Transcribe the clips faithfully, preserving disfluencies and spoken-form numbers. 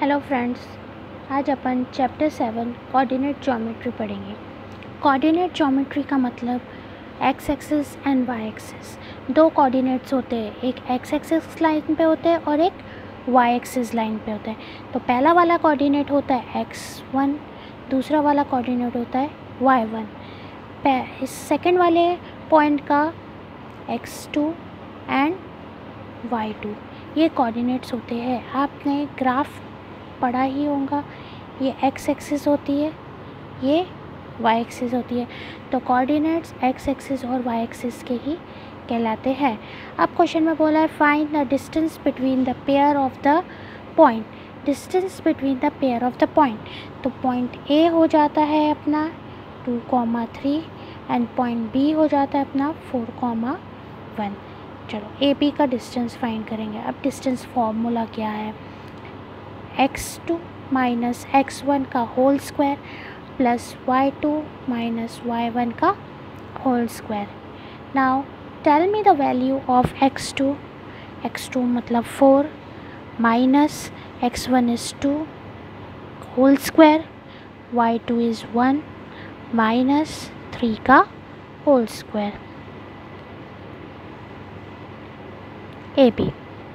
Hello friends, आज अपन chapter seven coordinate geometry पढ़ेंगे। कोऑर्डिनेट ज्योमेट्री का मतलब X axis and Y axis, दो कोऑर्डिनेट्स होते हैं, एक एक्स एक्सिस लाइन पे होते हैं और एक वाई एक्सिस लाइन पे होते हैं। तो पहला वाला कोऑर्डिनेट होता है एक्स वन, दूसरा वाला कोऑर्डिनेट होता है वाई वन। इस सेकेंड वाले पॉइंट का X two and Y two ये कोऑर्डिनेट्स होते हैं। आपने ग्राफ पढ़ा ही होगा, ये एक्स एक्सिस होती है, ये वाई एक्सिस होती है। तो कोऑर्डिनेट्स एक्स एक्सिस और वाई एक्सिस के ही कहलाते हैं। अब क्वेश्चन में बोला है find the distance between the pair of the point. Distance between the pair of the point, तो पॉइंट ए हो जाता है अपना two comma three and point B हो जाता है अपना फोर कॉमा वन। चलो ए बी का डिस्टेंस फाइंड करेंगे। अब डिस्टेंस फॉर्मूला क्या है, X two minus x one का whole square plus Y two minus Y one का whole square. Now tell me the value of X two. X two मतलब four minus x one is two whole square, Y two is one minus three का whole square. A B,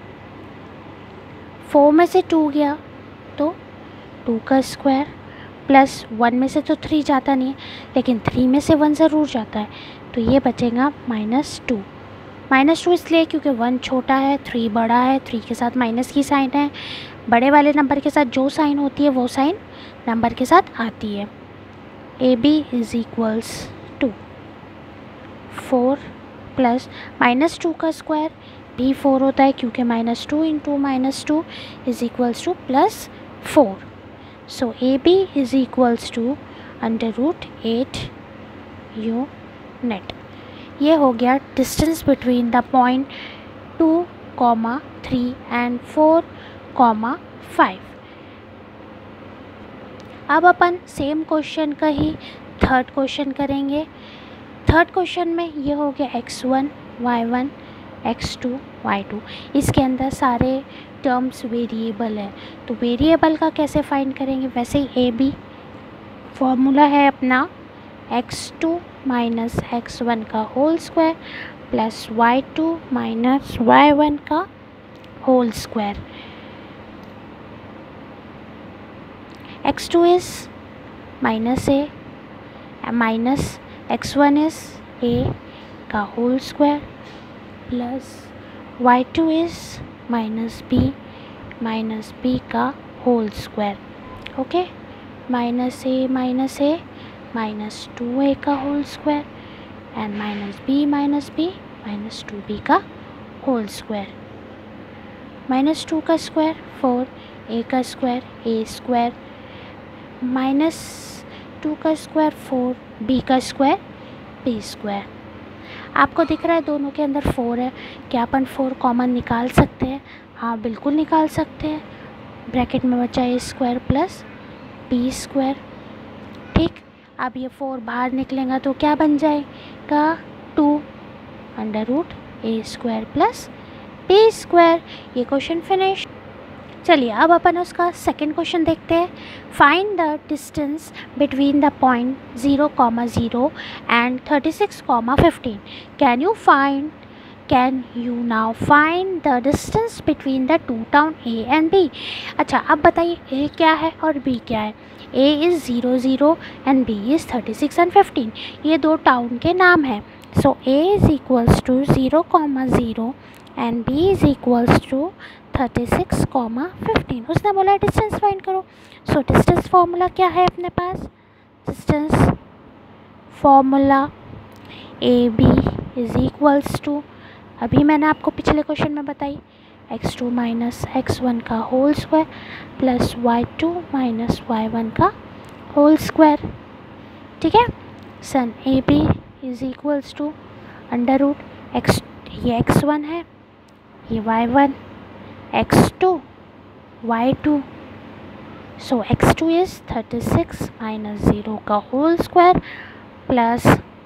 four में से to गया तो to का square plus one में से तो थ्री जाता नहीं है, लेकिन थ्री में से वन ज़रूर जाता है, तो ये बचेगा माइनस टू। माइनस टू इसलिए क्योंकि वन छोटा है, थ्री बड़ा है, थ्री के साथ माइनस की साइन है। बड़े वाले नंबर के साथ जो साइन होती है वो साइन नंबर के साथ आती है। A B is equals to four plus minus two का स्क्वायर भी फोर होता है, क्योंकि minus two into minus two is equals to plus four. So A B is equals to under root eight unit. ये हो गया distance between the point two comma three and four comma five. अब अपन same question का ही third question करेंगे। Third question में ये हो गया X one Y one x two Y two. इसके अंदर सारे टर्म्स वेरिएबल है, तो वेरिएबल का कैसे फाइंड करेंगे, वैसे ही ए बी फॉर्मूला है अपना X two minus x one का whole square plus Y two minus Y one का whole square. X two is minus A minus x one is A का whole square plus Y two is minus B minus B का whole square. Okay, minus A minus A minus two A का whole square and minus B minus B minus two B का whole square. Minus two का square four, A का square A square, minus two का square four, B का square B square. आपको दिख रहा है दोनों के अंदर फोर है, क्या अपन फोर कॉमन निकाल सकते हैं? हाँ, बिल्कुल निकाल सकते हैं। ब्रैकेट में बचा A square plus B square. ठीक, अब ये फोर बाहर निकलेगा तो क्या बन जाएगा, two under root A square plus B square. ये क्वेश्चन फिनिश। चलिए अब अपन उसका सेकेंड क्वेश्चन देखते हैं। Find the distance between the point zero comma zero and thirty six comma fifteen. Can you find can you now find the distance between the two town A and B. अच्छा, अब बताइए ए क्या है और B क्या है। A is zero zero and B is thirty six and fifteen. ये दो टाउन के नाम हैं। So A is equals to zero comma zero and B is equals to thirty six comma fifteen. उसने बोला डिस्टेंस फाइंड करो। So distance formula क्या है अपने पास, distance formula A B is equals to, अभी मैंने आपको पिछले क्वेश्चन में बताई, X two minus x one का whole square plus Y two minus Y one का होल स्क्वायर। ठीक है, so A B is equals to under root X, ये एक्स वन है, ये Y one, x two Y two. So X two is thirty six minus zero का whole square plus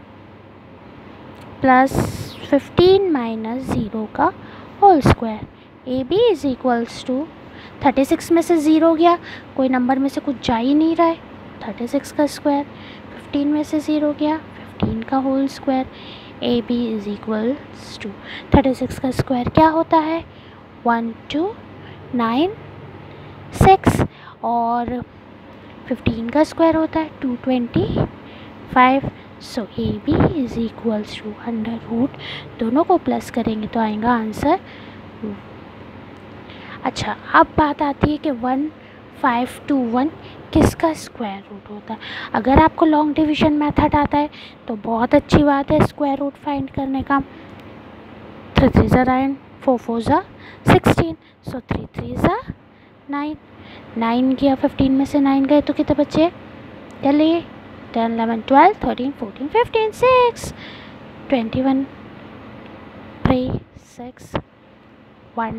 plus fifteen minus zero का whole square. A B is equals to thirty six में से zero गया, कोई number में से कुछ जा ही नहीं रहा है, थर्टी सिक्स का स्क्वायर। फिफ्टीन में से ज़ीरो गया, फिफ्टीन का whole square. A B is equals to thirty six का स्क्वायर क्या होता है, वन टू नाइन सिक्स, और फिफ्टीन का स्क्वायर होता है two twenty five. So A B is equals to under root, दोनों को प्लस करेंगे तो आएगा आंसर। अच्छा, अब बात आती है कि वन फाइव टू वन किसका स्क्वायर रूट होता है। अगर आपको लॉन्ग डिवीज़न मेथड आता है तो बहुत अच्छी बात है स्क्वायर रूट फाइंड करने का। थ्री थ्री ज़ा नाइन, फोर फोर ज़ा सिक्सटीन, सो थ्री थ्री ज़ा नाइन, नाइन गया, फिफ्टीन में से नाइन गए तो कितने बचे, चलिए ten eleven twelve thirteen fourteen fifteen six, twenty one three six one,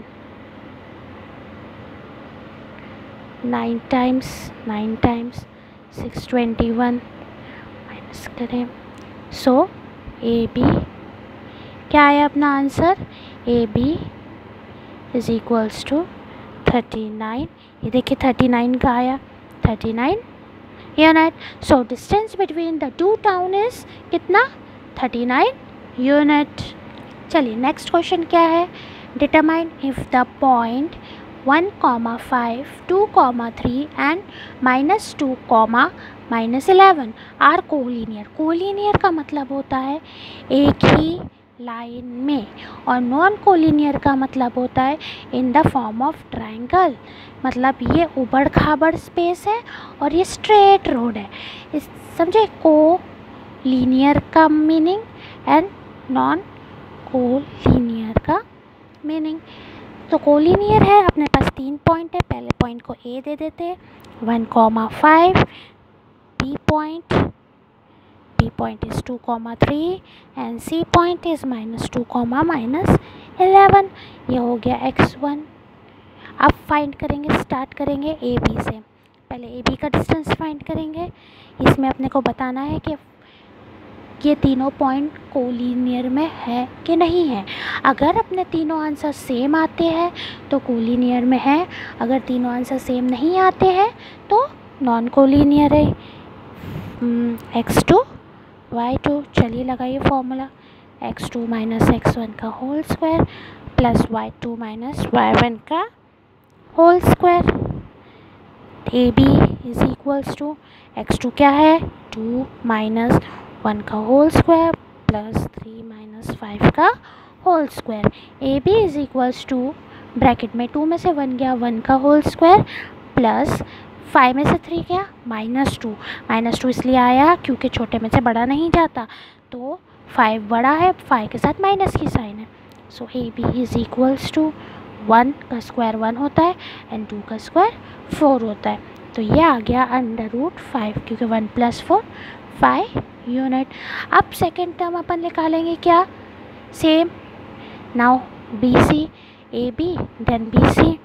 nine times nine times six twenty one, minus करें। सो ए बी क्या आया अपना answer, A B is equals to thirty nine. ये देखिए thirty nine का आया, thirty nine unit. So distance between the two town is कितना, thirty nine unit. चलिए नेक्स्ट क्वेश्चन क्या है, determine if the point one comma five two comma three and minus two comma minus eleven are collinear. Collinear का मतलब होता है एक ही line में, और नॉन कोलिनियर का मतलब होता है in the form of triangle. मतलब ये उबड़ खाबड़ स्पेस है और ये स्ट्रेट रोड है, इस समझे। को लीनियर का मीनिंग एंड नॉन कोलिनियर का मीनिंग। तो कोलिनियर है, अपने पास तीन पॉइंट है, पहले पॉइंट को ए दे देते हैं, one comma five, B point B point is two comma three and C point is minus two comma minus eleven. ये हो गया एक्स वन। अब फाइंड करेंगे, स्टार्ट करेंगे ए बी से। पहले ए बी का डिस्टेंस फाइंड करेंगे। इसमें अपने को बताना है कि ये तीनों पॉइंट कोलिनियर में है कि नहीं है। अगर अपने तीनों आंसर सेम आते हैं तो कोलिनियर में है, अगर तीनों आंसर सेम नहीं आते हैं तो नॉन कोलिनियर है। एक्स टू वाई टू, चलिए लगाइए formula, X two minus x one का whole square plus Y two minus Y one का whole square. A B is equals to X two क्या है, टू माइनस वन का whole square plus three minus five का whole square. A B is equals to bracket में two में से one गया, one का होल स्क्वायर प्लस फाइव में से थ्री गया, माइनस टू। माइनस टू इसलिए आया क्योंकि छोटे में से बड़ा नहीं जाता, तो फाइव बड़ा है, फाइव के साथ माइनस की साइन है। So A B is equals to one का स्क्वायर वन होता है एंड टू का स्क्वायर फोर होता है, तो ये आ गया अंडर रूट फाइव, क्योंकि one plus four five unit. अब सेकेंड टर्म अपन निकालेंगे क्या, same. Now B C, A B then B C,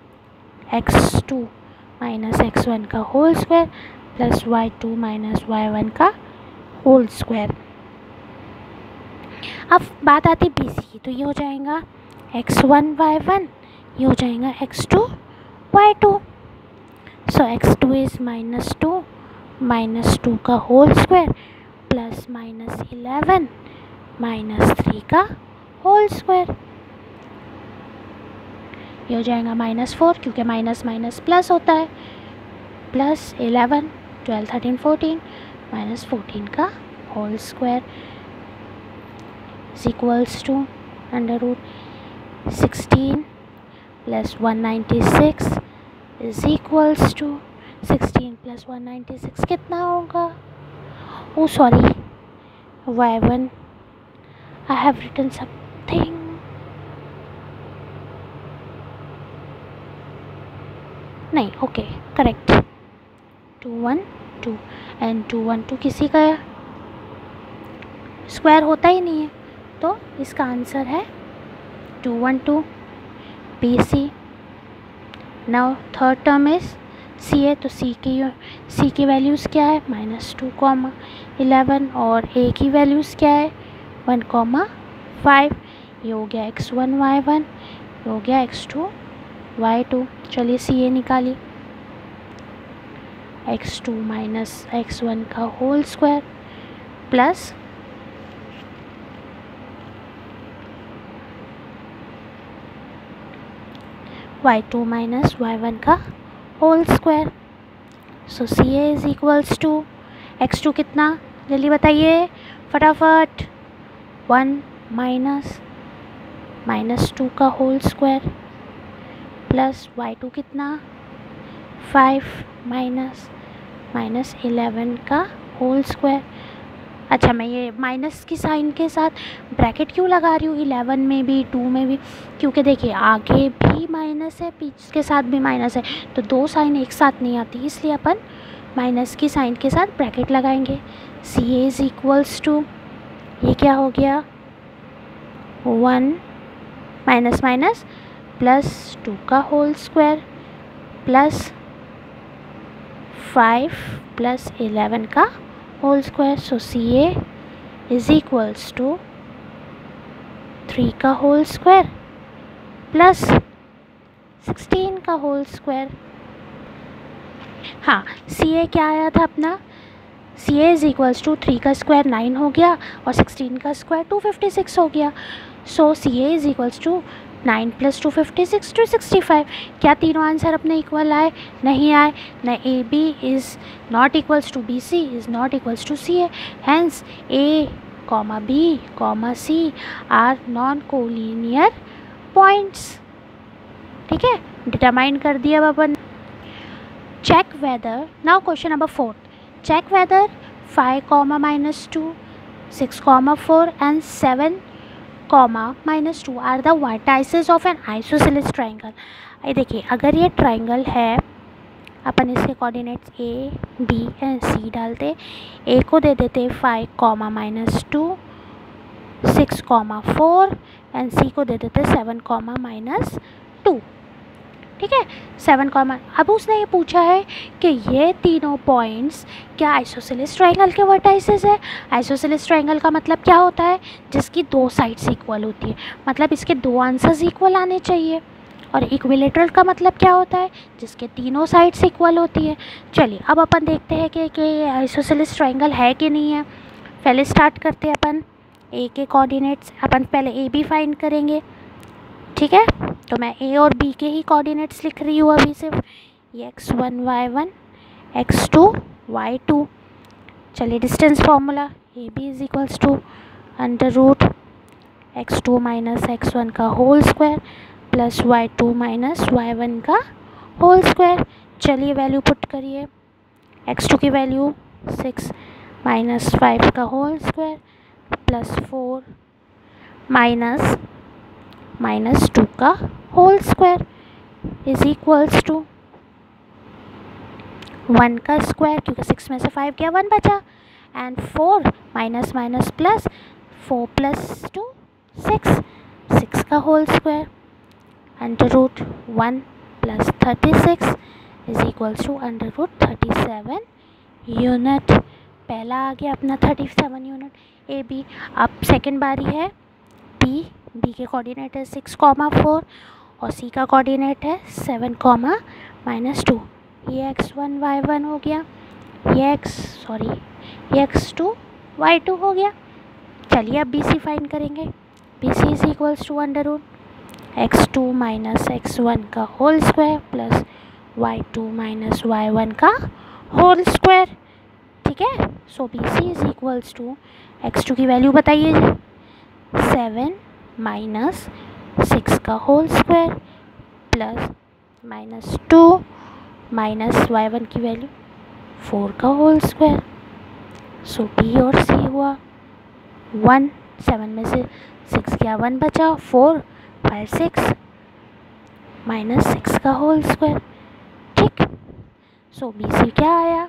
X two minus x one का whole square plus Y two minus Y one का whole square. अब बात आती है बी सी की, तो ये हो जाएगा एक्स वन वाई वन, ये हो जाएगा X two Y two. So X two is minus two minus two का whole square plus minus eleven minus three का होल स्क्वायर। ये हो जाएगा माइनस फोर, क्योंकि माइनस माइनस प्लस होता है, plus eleven twelve thirteen fourteen minus fourteen का whole square is equals to under root sixteen plus one ninety six is equals to sixteen plus one ninety six कितना होगा, oh sorry Y one, I have written something, नहीं okay correct, two one two and two one two किसी का square होता ही नहीं है, तो इसका आंसर है two one two B C. Now third term is C है, तो सी की सी की वैल्यूज़ क्या है, माइनस टू कॉमा इलेवन, और ए की वैल्यूज़ क्या है, वन कॉमा फाइव। ये हो गया एक्स वन वाई वन, ये हो गया एक्स टू वाई टू। चलिए सी ए निकाली, X two minus x one का whole square plus Y two minus Y one का whole square. So C A is equals to X two कितना, जल्दी बताइए फटाफट, वन माइनस माइनस टू का whole square plus Y two कितना, five minus minus eleven का whole square. अच्छा, मैं ये माइनस की साइन के साथ ब्रैकेट क्यों लगा रही हूँ इलेवन में भी टू में भी, क्योंकि देखिए आगे भी माइनस है पीछे के साथ भी माइनस है, तो दो साइन एक साथ नहीं आती, इसलिए अपन माइनस की साइन के साथ ब्रैकेट लगाएंगे। C A is equals to, ये क्या हो गया, one minus minus plus two का whole square plus five plus eleven का whole square. So C A is equals to three का होल स्क्वायर प्लस सिक्सटीन का होल स्क्वायर। हाँ, C A क्या आया था अपना, C A is equals to three का स्क्वायर नाइन हो गया और सिक्सटीन का स्क्वायर टू फिफ्टी सिक्स हो गया। So C A is equals to nine plus two fifty six two sixty five. क्या तीनों आंसर अपने इक्वल आए, नहीं आए, न A B is not equals to B C is not equals to C A, hence A comma B comma C are non collinear points. ठीक है, determine कर दिया अब अपन। Check whether, now question number fourth, check whether five comma minus two six comma four and seven comma minus two are the vertices of an isosceles triangle. ये देखिए, अगर ये ट्राइंगल है, अपन इसके coordinates A B and C डालते, A को दे देते five comma minus two six comma four and C को दे देते सेवन कॉमा माइनस टू। ठीक है, सेवन कॉमा, अब उसने ये पूछा है कि ये तीनों पॉइंट्स क्या आइसोसेलेस ट्राइंगल के वर्टाइसेस है। आइसोसेलेस ट्राइंगल का मतलब क्या होता है, जिसकी दो साइड्स इक्वल होती है, मतलब इसके दो आंसर्स इक्वल आने चाहिए। और इक्विलेटरल का मतलब क्या होता है, जिसके तीनों साइड्स इक्वल होती है। चलिए अब अपन देखते हैं कि कि आइसोसेलेस ट्राइंगल है कि नहीं है। पहले स्टार्ट करते हैं अपन ए के कोऑर्डिनेट्स, अपन पहले ए बी फाइंड करेंगे। ठीक है, तो मैं ए और बी के ही कोऑर्डिनेट्स लिख रही हूँ अभी सिर्फ, ये x one Y one x two Y two. चलिए distance formula, A B is equals to under root X two minus x one का whole square plus Y two minus Y one का whole square. चलिए value put करिए, X two की value six minus five का whole square plus four minus minus two का whole square is equals to one का square, क्योंकि six में से फाइव गया वन बचा, and four minus minus plus four plus two six, six का whole square under root one plus thirty six is equals to under root thirty seven unit. पहला आ गया अपना thirty seven unit A B. अब second बारी है B, B के coordinate है सिक्स कॉमा फोर और सी का कोऑर्डिनेट है सेवन कॉमा माइनस टू। ये एक्स वन वाई वन हो गया, ये एक्स सॉरी ये एक्स टू वाई टू हो गया। चलिए अब बी सी फाइंड करेंगे, B C is equals to under root X two minus x one का whole square plus Y two minus Y one का होल स्क्वायर। ठीक है, so B C is equals to, X two की value बताइए जी, seven minus six का whole square plus minus two minus Y one की value four का whole square. So B और सी हुआ वन, सेवन में से सिक्स गया वन बचा, four five six minus six का होल स्क्वायर। ठीक, सो बी सी क्या आया,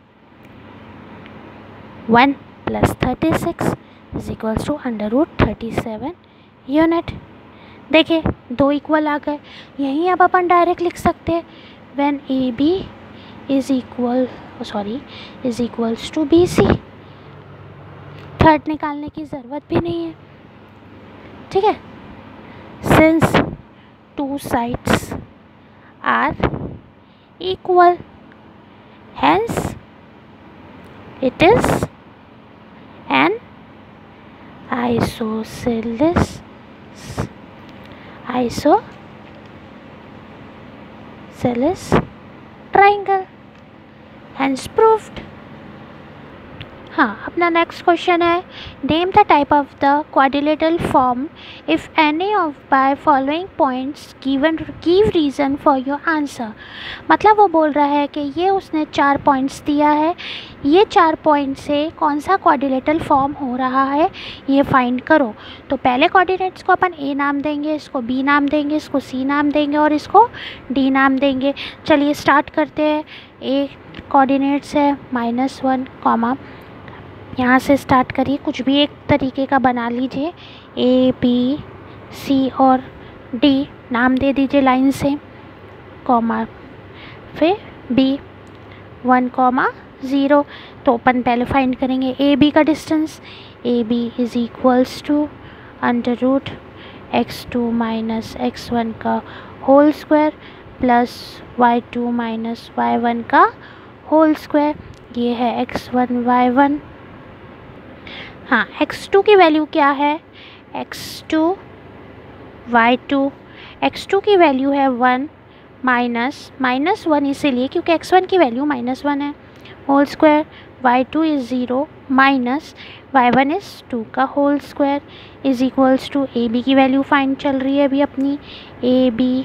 one plus thirty six is equals to under root thirty seven unit. देखिए दो इक्वल आ गए, यहीं अब अपन डायरेक्ट लिख सकते हैं when A B is equal sorry is equals to B C. Third निकालने की ज़रूरत भी नहीं है। ठीक है, since two sides are equal. Hence, it is an isosceles isosceles triangle. Hence proved. हाँ, अपना नेक्स्ट क्वेश्चन है, name the type of the quadrilateral form if any of by following points given give reason for your answer. मतलब वो बोल रहा है कि ये उसने चार पॉइंट्स दिया है, ये चार पॉइंट से कौन सा क्वाड्रिलेटरल फॉर्म हो रहा है ये फाइंड करो। तो पहले कोऑर्डिनेट्स को अपन ए नाम देंगे, इसको बी नाम देंगे, इसको सी नाम देंगे और इसको डी नाम देंगे। चलिए स्टार्ट करते हैं। ए कोऑर्डिनेट्स है माइनस वन कॉमा, यहाँ से स्टार्ट करिए, कुछ भी एक तरीके का बना लीजिए। ए बी सी और डी नाम दे दीजिए लाइन से, कॉमा फिर बी वन कॉमा ज़ीरो। तो अपन पहले फाइंड करेंगे ए बी का distance. A B is equals to under root X two minus x one का whole square plus Y two minus Y one का होल स्क्वायर। ये है X one Y one. हाँ, X two की value क्या है, X two Y two. X two की value है वन माइनस माइनस वन इसीलिए क्योंकि एक्स वन की वैल्यू माइनस वन है, whole square. Y two is zero minus Y one is two का whole square is equals to A B की value find चल रही है अभी अपनी। ए बी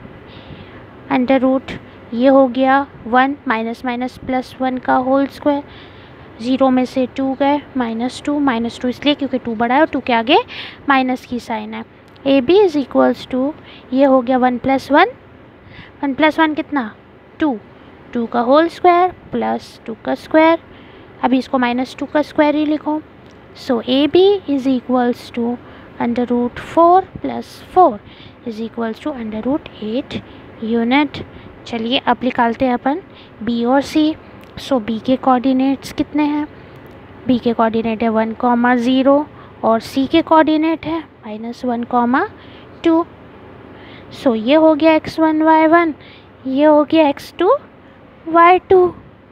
अंडर रूट ये हो गया one minus minus plus one का होल स्क्वायर। ज़ीरो में से टू गए, माइनस टू माइनस टू इसलिए क्योंकि टू बड़ा है और टू के आगे माइनस की साइन है। A B is equals to ये हो गया one plus one, one plus one कितना टू, टू का होल स्क्वायर प्लस टू का स्क्वायर। अभी इसको माइनस टू का स्क्वायर ही लिखो। So A B is equals to under root four plus four is equals to under root eight unit. चलिए अब निकालते हैं अपन बी और सी। सो बी के कोऑर्डिनेट्स कितने हैं, बी के कोऑर्डिनेट है वन कॉमा ज़ीरो और सी के कोऑर्डिनेट है minus one comma two. So ये हो गया एक्स वन वाई वन, ये हो गया X two Y two.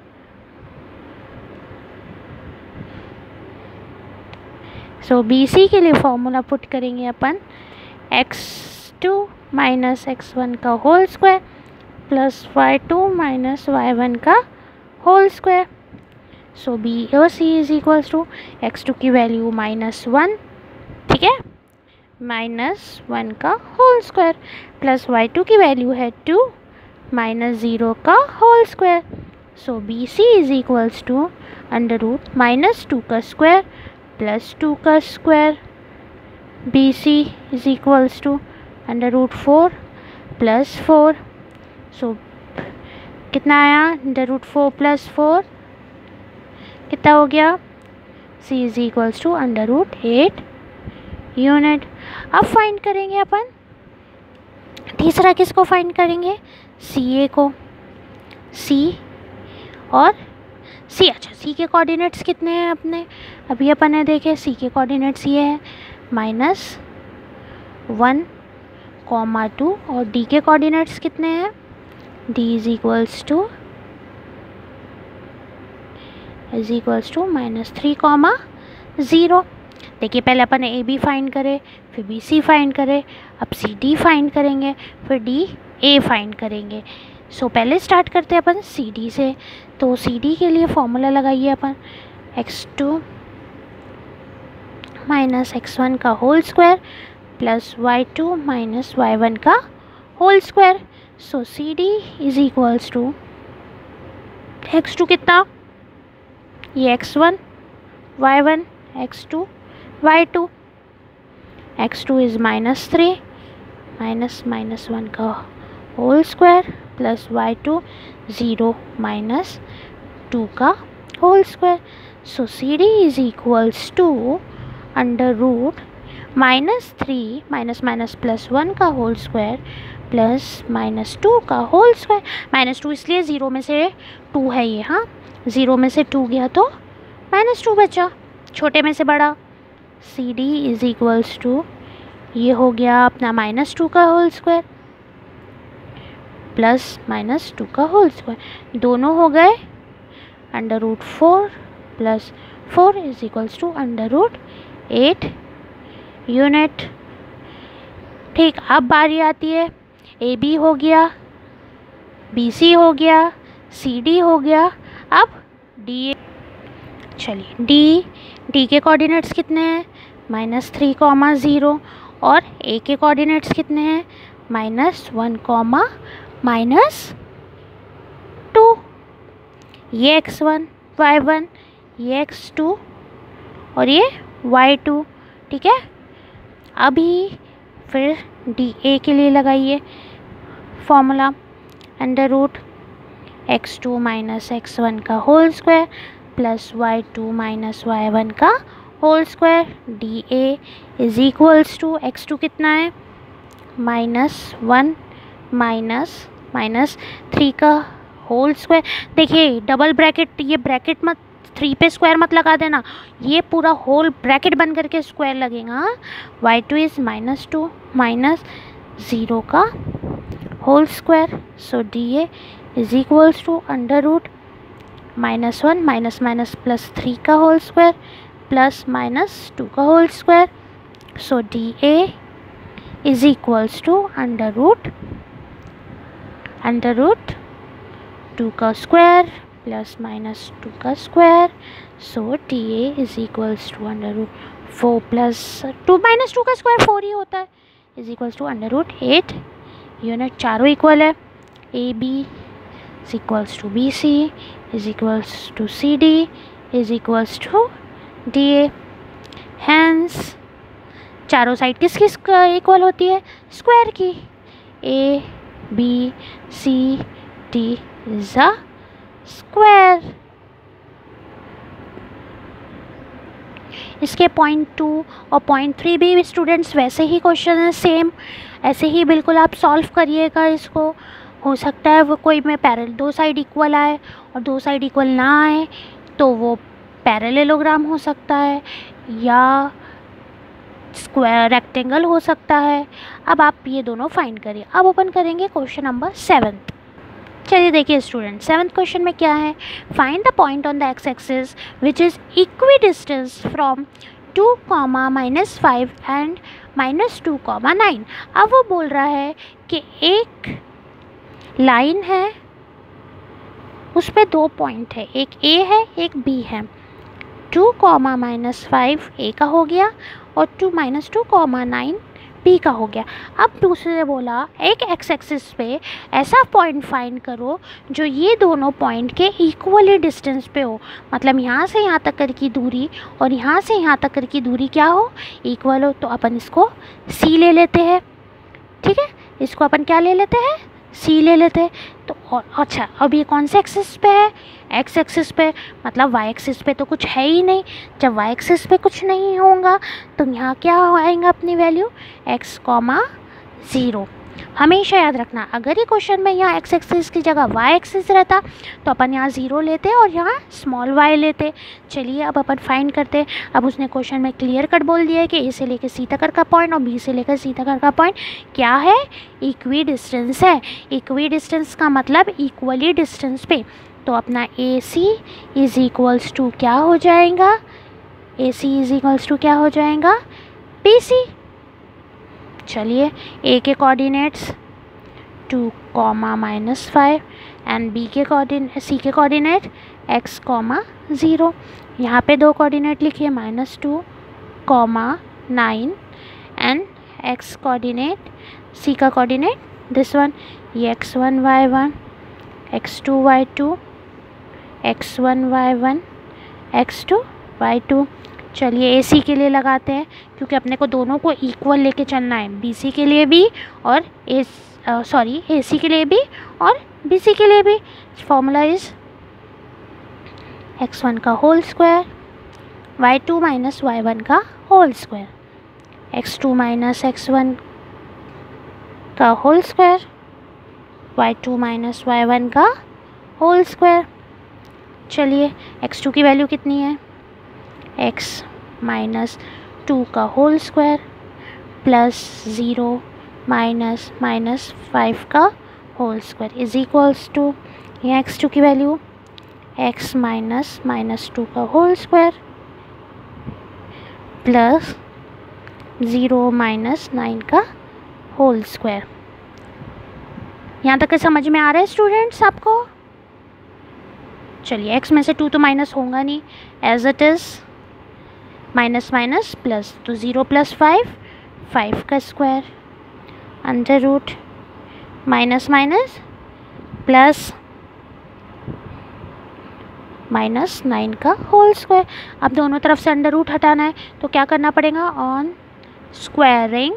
So B C के लिए फॉर्मूला पुट करेंगे अपन, X two minus x one का whole square plus Y two minus Y one का होल स्क्वायर। सो बी और C is equals to X two की value minus one, ठीक है, माइनस वन का whole square plus Y two की value है two minus zero का whole square. So B C is equals to under root minus two का square plus two का square. B C is equals to under root four plus four. So कितना आया, under root four plus four कितना हो गया, C is equals to under root eight unit. अब find करेंगे अपन तीसरा, किसको फाइंड करेंगे, सी ए को। सी और सी, अच्छा सी के कोऑर्डिनेट्स कितने हैं अपने, अभी अपन ने देखे सी के कोऑर्डिनेट्स ये है माइनस वन कॉमा टू और डी के कोऑर्डिनेट्स कितने हैं, D is equals to is equals to minus three comma zero. देखिए पहले अपन ए बी फाइंड करें, फिर बी सी फाइंड करें, अब सी डी फाइंड करेंगे, फिर डी ए फाइंड करेंगे। सो so, पहले स्टार्ट करते हैं अपन सी डी से। तो सी डी के लिए फॉर्मूला लगाइए अपन, X two minus x one का whole square plus Y two minus Y one का whole square. So C D is equals to X two कितना, ये x one Y one x two Y two, X two is minus three minus minus one का whole square plus Y two zero minus two का whole square. So C D is equals to under root minus three minus minus plus one का whole square plus minus two का whole square. Minus two इसलिए zero में से to है ये, हाँ zero में से टू गया तो माइनस टू बचा, छोटे में से बड़ा। C D is equals to ये हो गया अपना माइनस टू का whole square plus minus two का होल स्क्वायर, दोनों हो गए under root four plus four is equals to under root eight unit. ठीक, अब बारी आती है ए बी हो गया, बी सी हो गया, सी डी हो गया, अब डी। चलिए डी डी के कोऑर्डिनेट्स कितने हैं, माइनस थ्री कॉमा ज़ीरो, और ए के कोऑर्डिनेट्स कितने हैं, minus one comma minus two. ये एक्स वन वाई वन, ये एक्स टू और ये वाई टू। ठीक है, अभी फिर डी ए के लिए लगाइए formula, under root X two minus x one का whole square plus Y two minus Y one का whole square, D A is equals to X two कितना है, minus one minus minus three का whole square. देखिए double bracket, ये bracket मत, three पे square मत लगा देना, ये पूरा होल ब्रैकेट बन करके स्क्वायर लगेगा। Y two is minus two minus zero का whole square, so D A is equals to under root minus one minus minus plus three का whole square plus minus two का whole square, so D A is equals to under root under root two का square plus minus two का square, so D A is equals to under root four plus two minus two का square four ही होता है, is equals to under root eight unit. चारों equal है, A B is equals to B C is equals to C D is equals to D A. Hence चारों side किस किस equal होती है, स्क्वायर की। A B C D is a square. इसके point two और point three भी students वैसे ही क्वेश्चन है, सेम ऐसे ही बिल्कुल आप सॉल्व करिएगा इसको। हो सकता है वो कोई में पैरेलल दो साइड इक्वल आए और दो साइड इक्वल ना आए तो वो पैरेललोग्राम हो सकता है या स्क्वायर रेक्टेंगल हो सकता है। अब आप ये दोनों फाइंड करिए। अब ओपन करेंगे क्वेश्चन नंबर सेवन्थ। चलिए देखिए स्टूडेंट, सेवन्थ क्वेश्चन में क्या है, find the point on the X axis which is equidistance from two comma minus five and minus two comma nine. अब वो बोल रहा है कि एक लाइन है, उस पर दो पॉइंट है, एक ए है एक बी है। Two comma minus five A का हो गया और two minus two comma nine B का हो गया। अब दूसरे बोला एक एक्स एक्सिस पे ऐसा पॉइंट फाइंड करो जो ये दोनों पॉइंट के इक्वली डिस्टेंस पे हो, मतलब यहाँ से यहाँ तक कर की दूरी और यहाँ से यहाँ तक कर की दूरी क्या हो, इक्वल हो। तो अपन इसको सी ले लेते हैं, ठीक है, इसको अपन क्या ले लेते हैं, सी ले लेते हैं। तो और अच्छा, अब ये कौन से एक्सिस पे है, एक्स एक्सिस पे, मतलब वाई एक्सिस पे तो कुछ है ही नहीं। जब वाई एक्सिस पे कुछ नहीं होगा तो यहाँ क्या आएगा अपनी वैल्यू, एक्स कॉमा ज़ीरो। हमेशा याद रखना, अगर ये क्वेश्चन में यहाँ एक्स एक्सिस की जगह वाई एक्सिस रहता तो अपन यहाँ ज़ीरो लेते और यहाँ स्मॉल वाई लेते। चलिए अब अपन फाइंड करते हैं। अब उसने क्वेश्चन में क्लियर कट बोल दिया है कि ए से लेकर सी तक का पॉइंट और बी से लेकर सी तक का पॉइंट क्या है, इक्वी डिस्टेंस है। इक्वी डिस्टेंस का मतलब इक्वली डिस्टेंस पे, तो अपना A C is equals to क्या हो जाएगा, A C is equals to क्या हो जाएगा, बी सी। चलिए ए के coordinates two comma minus five and B के कोऑर्डिनेट सी के कोऑर्डिनेट एक्स कॉमा ज़ीरो। यहाँ पे दो कोऑर्डिनेट लिखिए, minus two comma nine and x coordinate, C का कोऑर्डिनेट दिस वन, ये x one Y one, x two Y two, x one Y one, x two Y two. चलिए A सी के लिए लगाते हैं क्योंकि अपने को दोनों को इक्वल लेके चलना है, बी सी के लिए भी और ए सॉरी ए सी के लिए भी और बी सी के लिए भी। फॉर्मूला इज एक्स वन का whole square Y two minus Y one का whole square, x two minus x one का whole square, Y two minus Y one का होल स्क्वायर। चलिए एक्स टू की value कितनी है, x माइनस टू का whole square plus zero minus minus five का whole square is equals to, यहाँ x two की value x minus minus two का whole square plus zero minus nine का whole square. यहाँ तक समझ में आ रहा है स्टूडेंट्स आपको? चलिए x में से टू तो माइनस होगा नहीं, as it is minus minus plus, तो ज़ीरो प्लस फाइव, फाइव का square under root minus minus plus minus nine का होल स्क्वायर। अब दोनों तरफ से अंडर रूट हटाना है तो क्या करना पड़ेगा? On squaring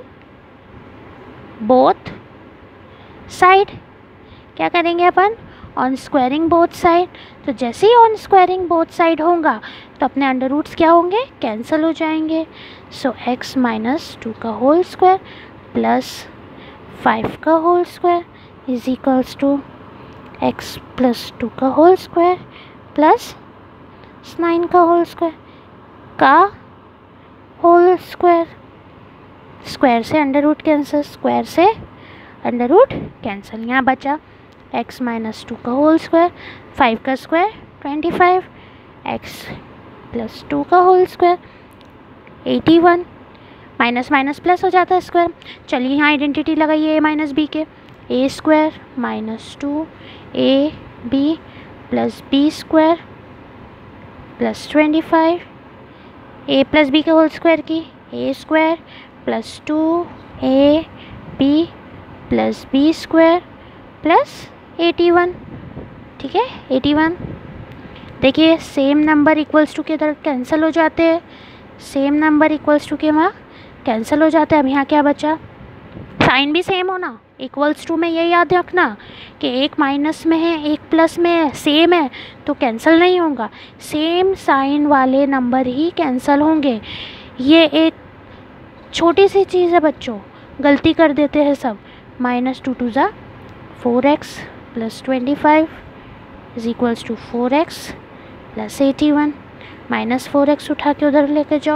both side. क्या करेंगे अपन? On squaring both side. तो जैसे ही ऑन स्क्वायरिंग बोथ साइड होगा तो अपने अंडर रूट्स क्या होंगे? कैंसिल हो जाएंगे। सो एक्स माइनस टू का होल स्क्वायर प्लस फाइव का whole square is equals to x plus two का होल स्क्वायर प्लस नाइन का होल स्क्वायर का होल स्क्वायर। स्क्वायर से अंडर रूट कैंसिल, स्क्वायर से अंडर रूट कैंसिल। यहाँ बचा x minus two का whole square, five का square twenty five, x plus two का whole square eighty one, minus minus plus हो जाता है स्क्वायर। चलिए यहाँ आइडेंटिटी लगाइए ए माइनस बी के, A square minus two A B plus B square plus twenty five, A plus B के whole square की A square plus two A B plus B square plus eighty one. ठीक है, eighty one. देखिए same number equals to के इधर cancel हो जाते हैं, सेम नंबर इक्वल्स टू के वहाँ कैंसिल हो जाते हैं। अब यहाँ क्या बचा? साइन भी सेम होना, इक्वल्स टू में ये याद रखना कि एक माइनस में है एक प्लस में है, सेम है तो कैंसिल नहीं होगा, सेम साइन वाले नंबर ही कैंसिल होंगे। ये एक छोटी सी चीज़ है बच्चों, गलती कर देते हैं सब। माइनस टू टू ज़ा four x plus twenty five is equals to four x plus eighty one, minus four x उठा के उधर लेके जाओ,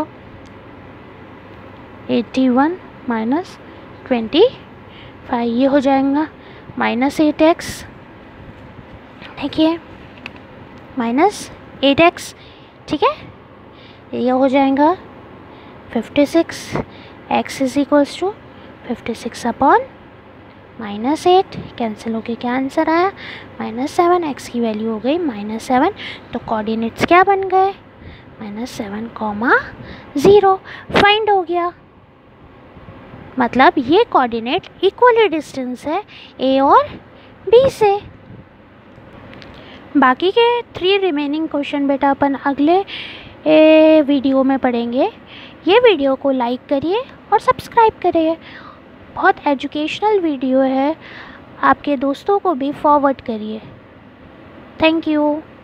eighty one minus twenty five, ये हो जाएगा माइनस एट एक्स। देखिए माइनस एट एक्स, ठीक है, ये हो जाएगा fifty six, x is equals to fifty six upon minus eight, cancel होके क्या आंसर आया? Minus seven. एक्स की वैल्यू हो गई माइनस सेवन, तो कोऑर्डिनेट्स क्या बन गए? Minus seven comma zero. Find हो गया, मतलब ये कोऑर्डिनेट इक्वली डिस्टेंस है ए और बी से। बाकी के थ्री रिमेनिंग क्वेश्चन बेटा अपन अगले ए, वीडियो में पढ़ेंगे। ये वीडियो को लाइक करिए और सब्सक्राइब करिए, बहुत एजुकेशनल वीडियो है, आपके दोस्तों को भी फॉरवर्ड करिए। Thank you.